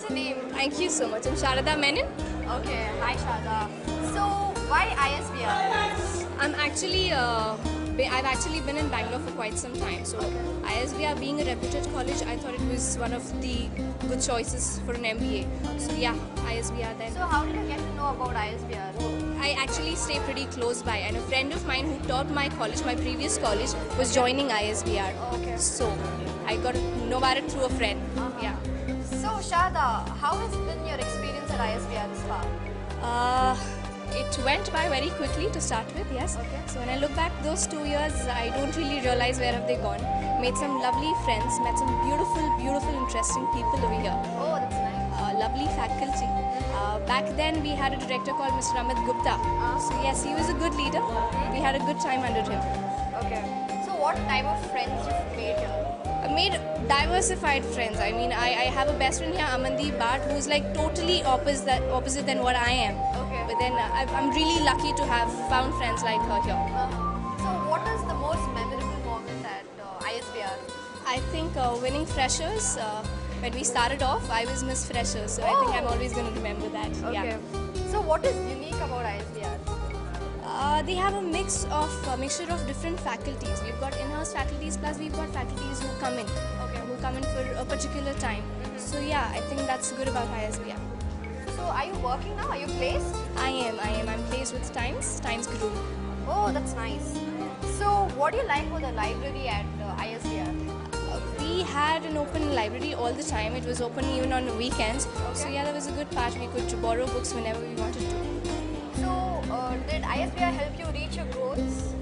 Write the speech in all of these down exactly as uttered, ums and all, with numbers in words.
what's your name? Thank you so much. I'm Sharada Menon. Okay, hi Sharada. So, why I S B R? I'm actually, uh, be- I've actually been in Bangalore for quite some time. So, I S B R being a reputed college, I thought it was one of the good choices for an M B A. So, yeah, I S B R then. So, how did you get to know about I S B R? I actually stay pretty close by, and a friend of mine who taught my college, my previous college, was joining I S B R. Okay. So, I got to know about it through a friend. Uh-huh. Yeah. So, Sharada, how has been your experience at I S B R this far? Uh, it went by very quickly to start with, yes. Okay. So when I look back those two years, I don't really realize where have they gone. Made some lovely friends, met some beautiful, beautiful, interesting people over here. Oh, that's nice. Uh, lovely faculty. Uh, back then we had a director called Mister Amit Gupta. Uh-huh. So yes, he was a good leader. We had a good time under him. Okay. So, what type of friends you've made here? I made diversified friends. I mean, I, I have a best friend here, Amandeep Bhatt, who's like totally opposite, opposite than what I am. Okay. But then uh, I, I'm really lucky to have found friends like her here. Uh-huh. So, what is the most memorable moment at uh, I S B R? I think uh, winning Freshers, uh, when we started off, I was Miss Freshers, so I think I'm Oh. always going to remember that. Okay. Yeah. So, what is unique about I S B R? Uh, they have a mix of a mixture of different faculties. We've got in-house faculties, plus we've got faculties who come in, Okay. who come in for a particular time. So yeah, I think that's good about I S B R. So, are you working now? Are you placed? I am, I am. I'm placed with Times, Times Guru. Oh, that's nice. So, what do you like about the library at uh, I S B R? Uh, we had an open library all the time. It was open even on the weekends. So Okay. yeah, that was a good part. We could borrow books whenever we wanted to. So, uh, did I S B R help you reach your goals?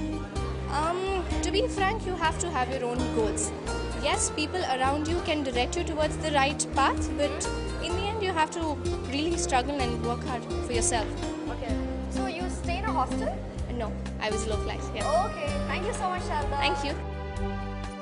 Um, to be frank, you have to have your own goals. Yes, people around you can direct you towards the right path, but in the end, you have to really struggle and work hard for yourself. Okay. So, you stay in a hostel? No, I was localized. Yeah. Okay. Thank you so much, Sharda. Thank you.